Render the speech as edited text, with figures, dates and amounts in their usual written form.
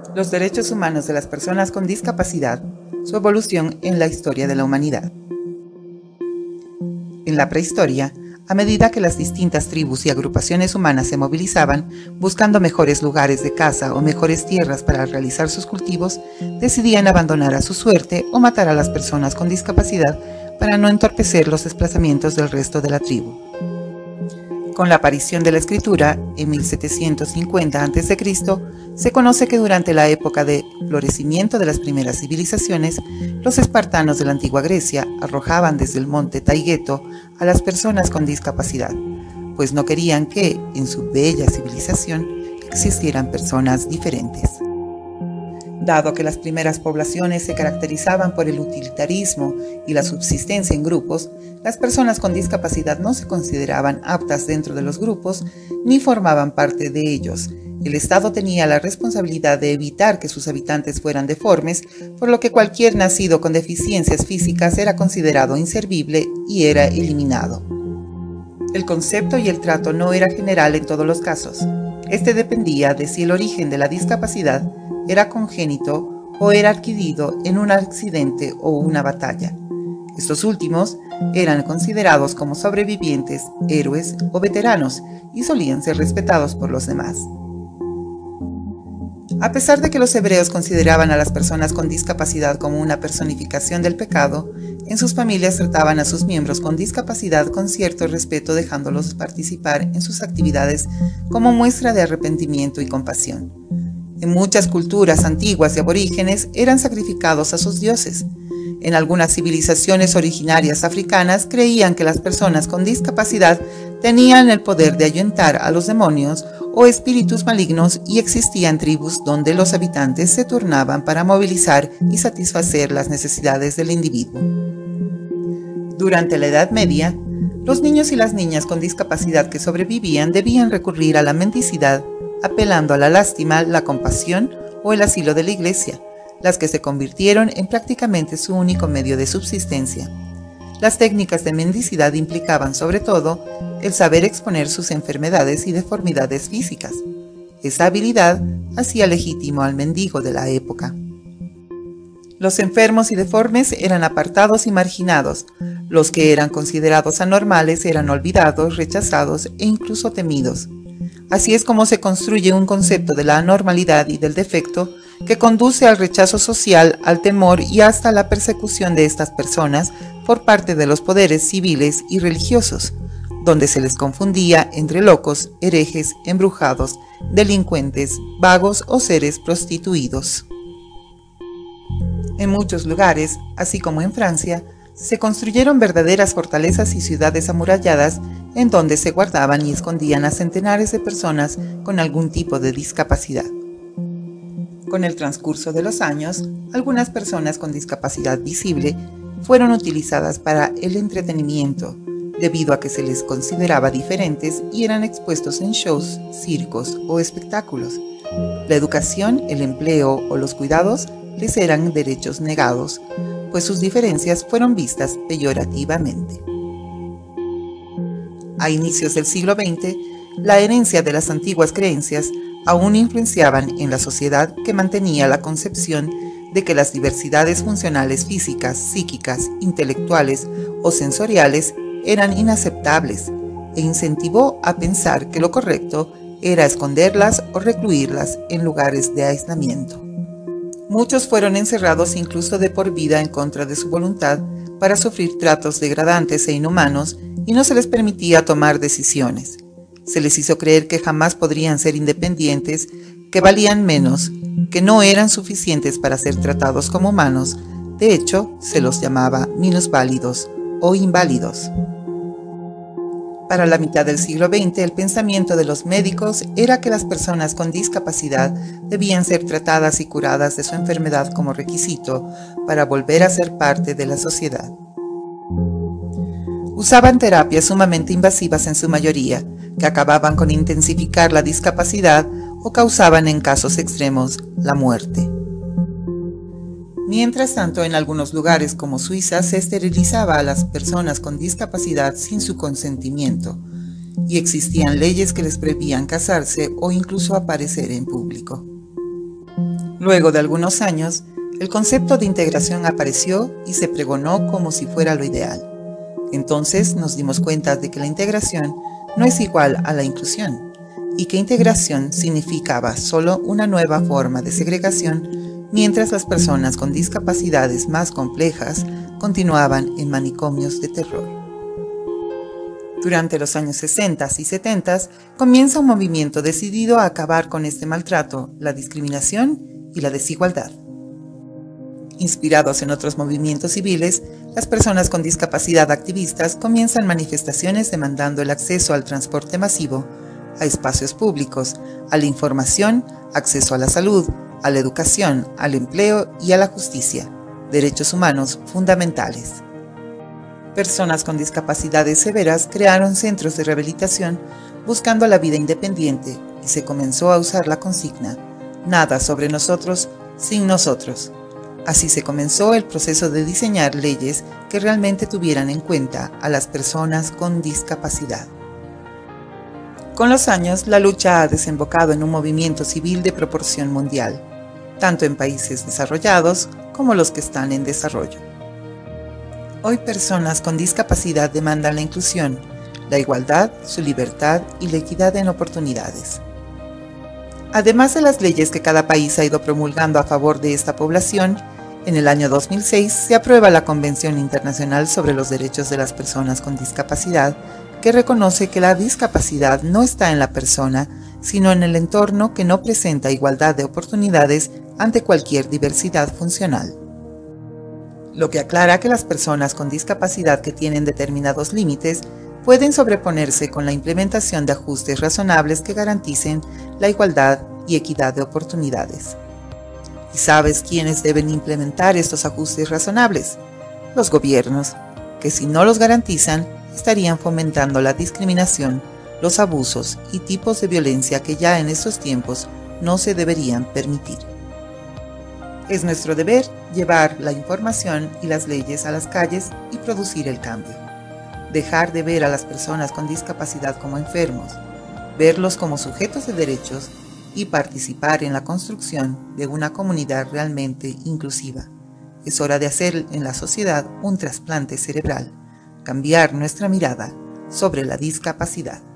Los derechos humanos de las personas con discapacidad, su evolución en la historia de la humanidad. En la prehistoria, a medida que las distintas tribus y agrupaciones humanas se movilizaban, buscando mejores lugares de caza o mejores tierras para realizar sus cultivos, decidían abandonar a su suerte o matar a las personas con discapacidad para no entorpecer los desplazamientos del resto de la tribu. Con la aparición de la escritura, en 1750 a.C., se conoce que durante la época de florecimiento de las primeras civilizaciones, los espartanos de la antigua Grecia arrojaban desde el monte Taygeto a las personas con discapacidad, pues no querían que, en su bella civilización, existieran personas diferentes. Dado que las primeras poblaciones se caracterizaban por el utilitarismo y la subsistencia en grupos, las personas con discapacidad no se consideraban aptas dentro de los grupos ni formaban parte de ellos. El Estado tenía la responsabilidad de evitar que sus habitantes fueran deformes, por lo que cualquier nacido con deficiencias físicas era considerado inservible y era eliminado. El concepto y el trato no era general en todos los casos. Este dependía de si el origen de la discapacidad era congénito o era adquirido en un accidente o una batalla. Estos últimos eran considerados como sobrevivientes, héroes o veteranos y solían ser respetados por los demás. A pesar de que los hebreos consideraban a las personas con discapacidad como una personificación del pecado, en sus familias trataban a sus miembros con discapacidad con cierto respeto, dejándolos participar en sus actividades como muestra de arrepentimiento y compasión. En muchas culturas antiguas y aborígenes eran sacrificados a sus dioses. En algunas civilizaciones originarias africanas creían que las personas con discapacidad tenían el poder de ahuyentar a los demonios o espíritus malignos y existían tribus donde los habitantes se turnaban para movilizar y satisfacer las necesidades del individuo. Durante la Edad Media, los niños y las niñas con discapacidad que sobrevivían debían recurrir a la mendicidad, apelando a la lástima, la compasión o el asilo de la iglesia, las que se convirtieron en prácticamente su único medio de subsistencia. Las técnicas de mendicidad implicaban sobre todo el saber exponer sus enfermedades y deformidades físicas. Esa habilidad hacía legítimo al mendigo de la época. Los enfermos y deformes eran apartados y marginados. Los que eran considerados anormales eran olvidados, rechazados e incluso temidos. Así es como se construye un concepto de la anormalidad y del defecto que conduce al rechazo social, al temor y hasta la persecución de estas personas por parte de los poderes civiles y religiosos, donde se les confundía entre locos, herejes, embrujados, delincuentes, vagos o seres prostituidos. En muchos lugares, así como en Francia, se construyeron verdaderas fortalezas y ciudades amuralladas en donde se guardaban y escondían a centenares de personas con algún tipo de discapacidad. Con el transcurso de los años, algunas personas con discapacidad visible fueron utilizadas para el entretenimiento, debido a que se les consideraba diferentes y eran expuestos en shows, circos o espectáculos. La educación, el empleo o los cuidados les eran derechos negados, pues sus diferencias fueron vistas peyorativamente. A inicios del siglo XX, la herencia de las antiguas creencias aún influenciaban en la sociedad, que mantenía la concepción de que las diversidades funcionales físicas, psíquicas, intelectuales o sensoriales eran inaceptables e incentivó a pensar que lo correcto era esconderlas o recluirlas en lugares de aislamiento. Muchos fueron encerrados incluso de por vida en contra de su voluntad para sufrir tratos degradantes e inhumanos y no se les permitía tomar decisiones. Se les hizo creer que jamás podrían ser independientes, que valían menos, que no eran suficientes para ser tratados como humanos. De hecho, se los llamaba minusválidos o inválidos. Para la mitad del siglo XX, el pensamiento de los médicos era que las personas con discapacidad debían ser tratadas y curadas de su enfermedad como requisito para volver a ser parte de la sociedad. Usaban terapias sumamente invasivas en su mayoría, que acababan con intensificar la discapacidad o causaban en casos extremos la muerte. Mientras tanto, en algunos lugares como Suiza se esterilizaba a las personas con discapacidad sin su consentimiento y existían leyes que les prohibían casarse o incluso aparecer en público. Luego de algunos años, el concepto de integración apareció y se pregonó como si fuera lo ideal. Entonces nos dimos cuenta de que la integración no es igual a la inclusión, y que integración significaba solo una nueva forma de segregación, mientras las personas con discapacidades más complejas continuaban en manicomios de terror. Durante los años 60 y 70 comienza un movimiento decidido a acabar con este maltrato, la discriminación y la desigualdad. Inspirados en otros movimientos civiles, las personas con discapacidad activistas comienzan manifestaciones demandando el acceso al transporte masivo, a espacios públicos, a la información, acceso a la salud, a la educación, al empleo y a la justicia, derechos humanos fundamentales. Personas con discapacidades severas crearon centros de rehabilitación buscando la vida independiente y se comenzó a usar la consigna: nada sobre nosotros sin nosotros. Así se comenzó el proceso de diseñar leyes que realmente tuvieran en cuenta a las personas con discapacidad. Con los años, la lucha ha desembocado en un movimiento civil de proporción mundial, tanto en países desarrollados como los que están en desarrollo. Hoy personas con discapacidad demandan la inclusión, la igualdad, su libertad y la equidad en oportunidades. Además de las leyes que cada país ha ido promulgando a favor de esta población, en el año 2006 se aprueba la Convención Internacional sobre los Derechos de las Personas con Discapacidad, que reconoce que la discapacidad no está en la persona, sino en el entorno que no presenta igualdad de oportunidades ante cualquier diversidad funcional. Lo que aclara que las personas con discapacidad que tienen determinados límites pueden sobreponerse con la implementación de ajustes razonables que garanticen la igualdad y equidad de oportunidades. ¿Y sabes quiénes deben implementar estos ajustes razonables? Los gobiernos, que si no los garantizan, estarían fomentando la discriminación, los abusos y tipos de violencia que ya en estos tiempos no se deberían permitir. Es nuestro deber llevar la información y las leyes a las calles y producir el cambio. Dejar de ver a las personas con discapacidad como enfermos, verlos como sujetos de derechos y participar en la construcción de una comunidad realmente inclusiva. Es hora de hacer en la sociedad un trasplante cerebral, cambiar nuestra mirada sobre la discapacidad.